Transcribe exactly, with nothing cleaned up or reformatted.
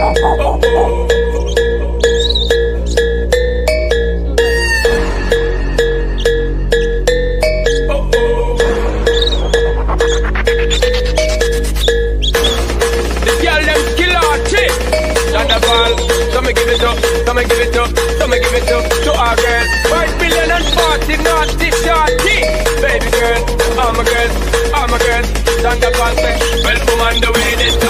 Come and give it up, come and give it up, come and give it up to our girl. Five billion and forty naughty shorty. Baby girl, I'm a girl, I'm a girl. Stand up and say, well, woman, the way this